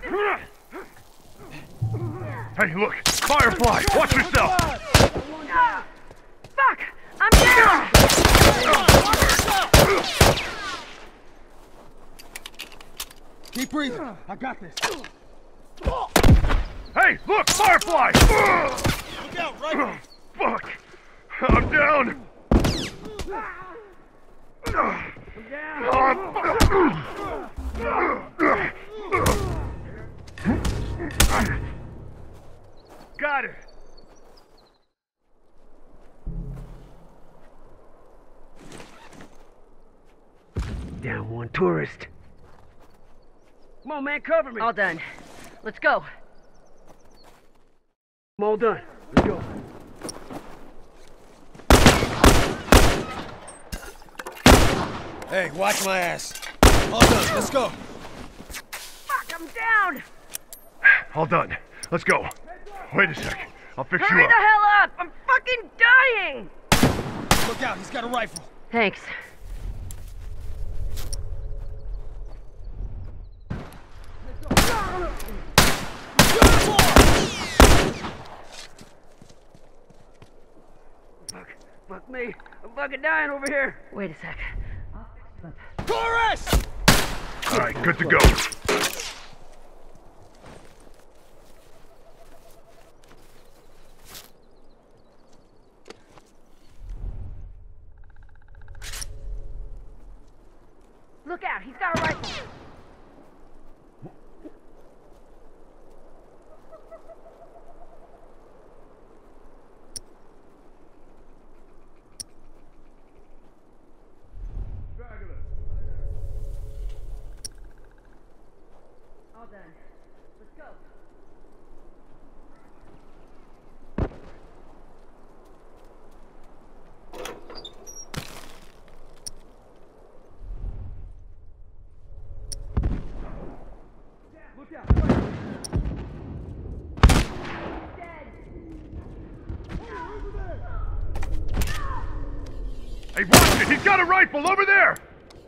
Hey, look! Firefly! Watch yourself! Fuck! I'm down! Keep breathing. I got this. Hey, look! Firefly! Look out, right? Fuck! I'm down! Got it! Down one tourist. Come on, man, cover me. All done. Let's go. I'm all done. Let's go. Hey, watch my ass. All done. Let's go. Fuck, I'm down! All done. Let's go. Wait a sec. I'll fix you Hurry up. the hell up! I'm fucking dying! Look out, he's got a rifle. Thanks. Fuck me. I'm fucking dying over here. Wait a sec. Taurus! All right, good to go. Look out, he's got a rifle. All done. Let's go. Look out. Hey, watch it! He's got a rifle over there!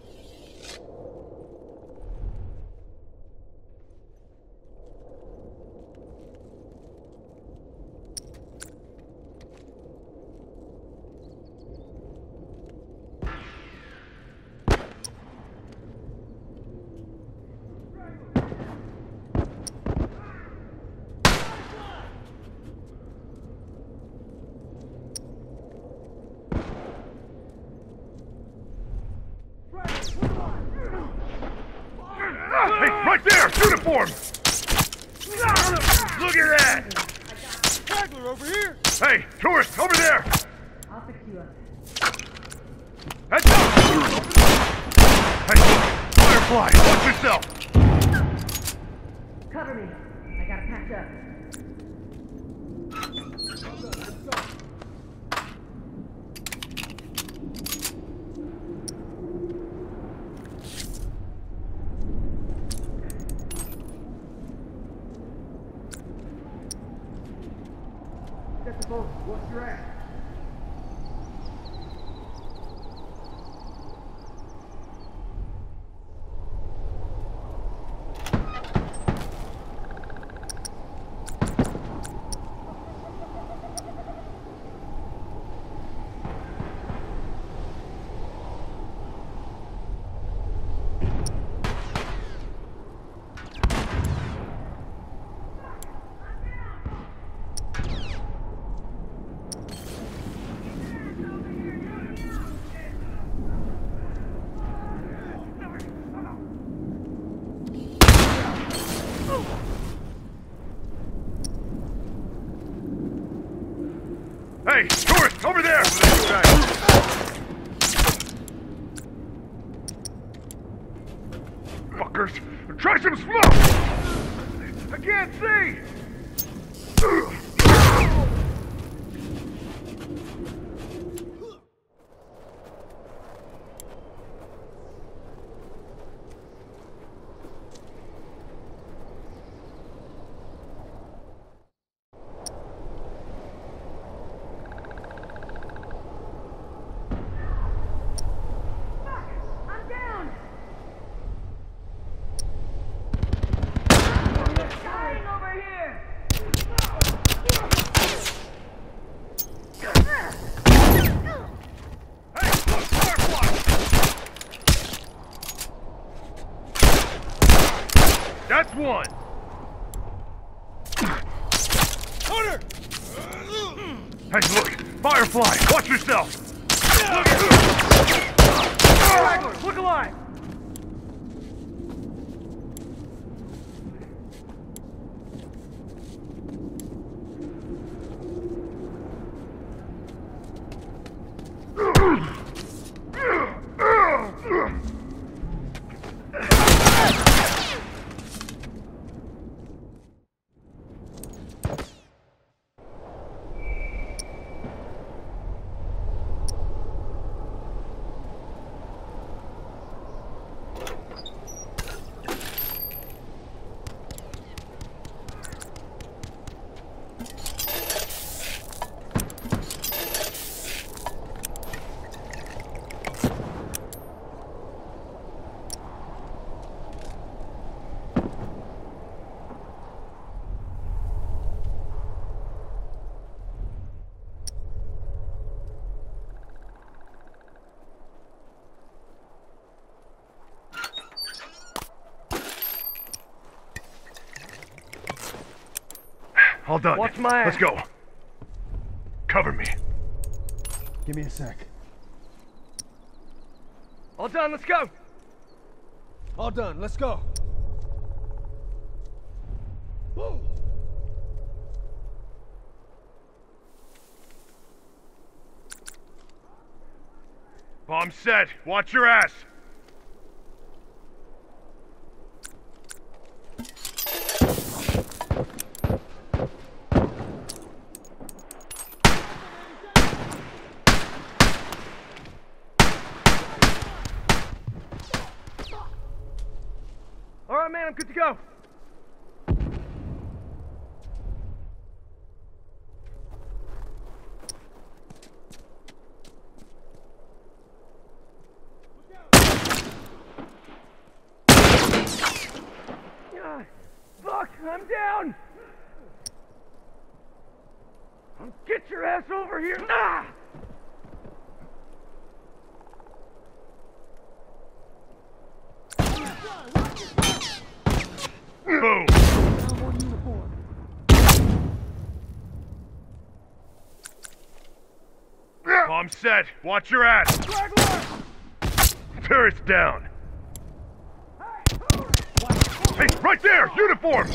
Hey, right there! Uniform! Look at that! Straggler over here. Hey, tourist, over there! I'll fix you up. Heads up! Hey, Firefly, watch yourself! Cover me. I gotta patch up. Get the phone. What's your ass? Hey, tourist, over there! Fuckers! Try some smoke! I can't see! I'm down! That's one! Hunter! Hey, look! Firefly! Watch yourself! Straggler, look alive! All done. Watch my ass. Let's go. Cover me. Give me a sec. All done, let's go! All done, let's go. Woo. Bomb set. Watch your ass. All right, man, I'm good to go. Ah, fuck, I'm down. Get your ass over here. Ah! Boom. Bomb set. Watch your ass. Turret's down. Hey, right there! Uniform!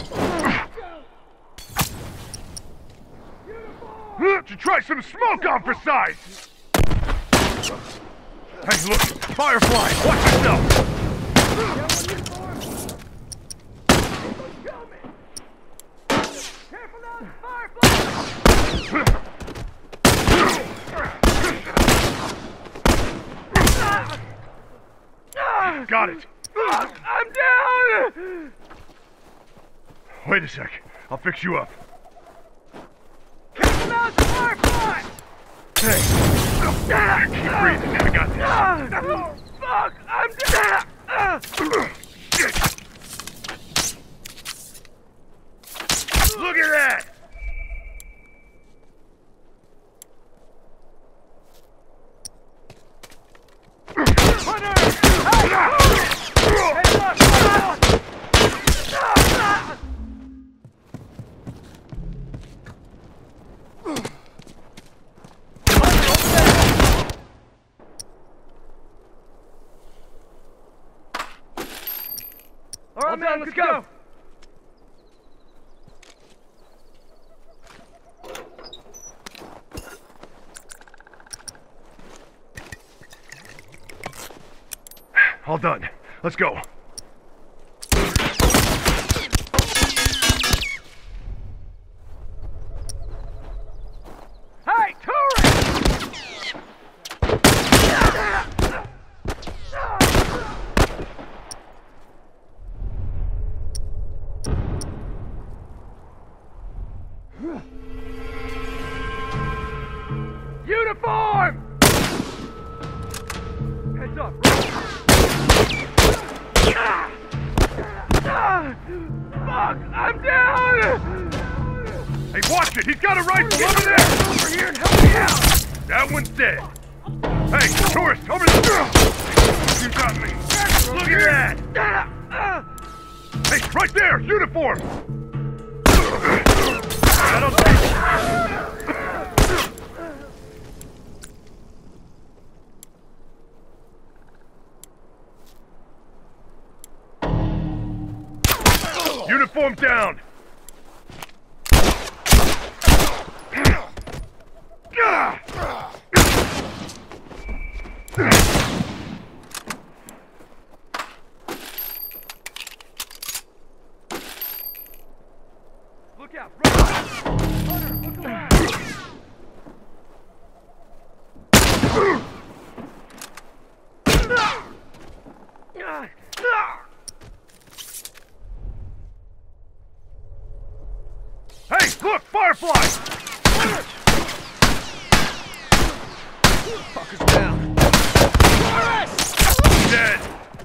To try some smoke on for size! Hey, look! Firefly! Watch yourself! Careful now, Firefly! Got it! I'm down! Wait a sec. I'll fix you up. Careful now, Firefly! Hey! Keep breathing. I got this. Oh, fuck! I'm down! Look at that! All right, man, let's go! All done. Let's go. Hey, tourist! Uniform! Heads up. Fuck! I'm down! Hey, watch it! He's got a rifle over there! Over here and help me out! That one's dead. Hey, tourist, over there! You got me. Look at that! Hey, right there! Uniform! That'll take. Uniform down! Look out! Run! Hunter, look around! Hey, look! Firefly! Fucker's down. Dead!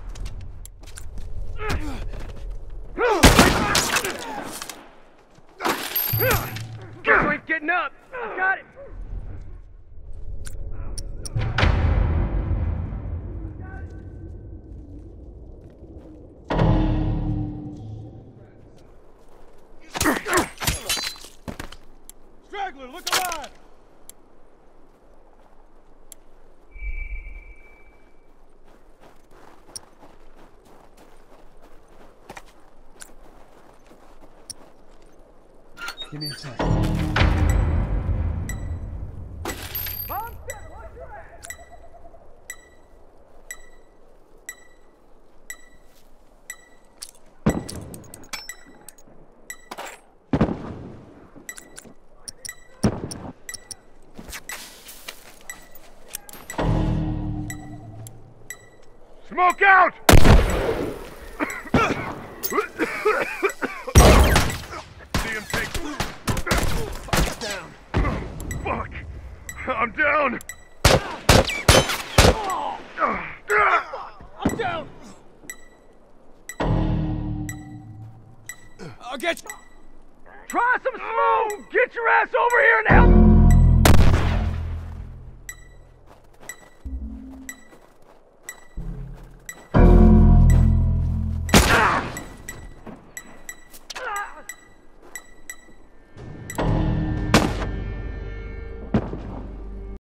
Guess we ain't getting up! I got it! Straggler, look alive! Give me a sec. Mom said, watch your ass! Smoke out! See him take. Down. Fuck! I'm down! I'm down! I'll get you. Try some smoke! Get your ass over here and help!